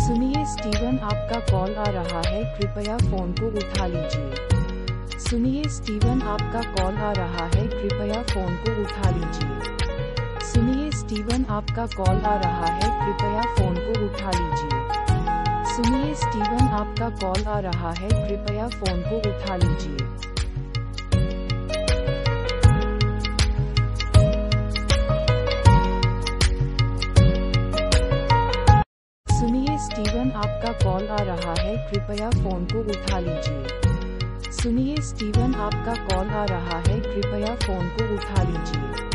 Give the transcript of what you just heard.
सुनिए स्टीवन, आपका कॉल आ रहा है, कृपया फोन को उठा लीजिए। सुनिए स्टीवन, आपका कॉल आ रहा है, कृपया फोन को उठा लीजिए। सुनिए स्टीवन, आपका कॉल आ रहा है, कृपया फोन को उठा लीजिए। सुनिए स्टीवन, आपका कॉल आ रहा है, कृपया फोन को उठा लीजिए। सुनिए स्टीवन, आपका कॉल आ रहा है, कृपया फोन को उठा लीजिए। सुनिए स्टीवन, आपका कॉल आ रहा है, कृपया फोन को उठा लीजिए।